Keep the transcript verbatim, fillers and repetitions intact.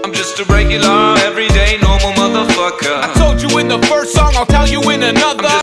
I'm just a regular, everyday, normal motherfucker. I told you in the first song, I'll tell you in another.